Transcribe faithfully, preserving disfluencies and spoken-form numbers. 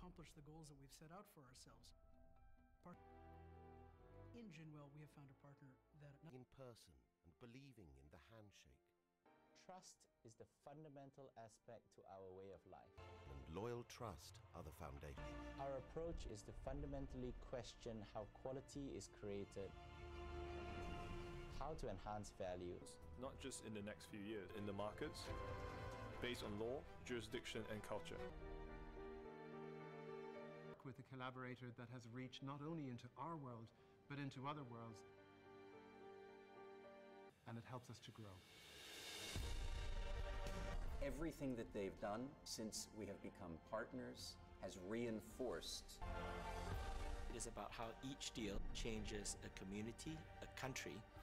accomplish the goals that we've set out for ourselves. In Jinwell, we have found a partner that... In person and believing in the handshake. Trust is the fundamental aspect to our way of life. And loyal trust are the foundation. Our approach is to fundamentally question how quality is created, how to enhance values. Not just in the next few years, in the markets, based on law, jurisdiction and culture. With a collaborator that has reached not only into our world, but into other worlds. And it helps us to grow. Everything that they've done since we have become partners has reinforced. It is about how each deal changes a community, a country,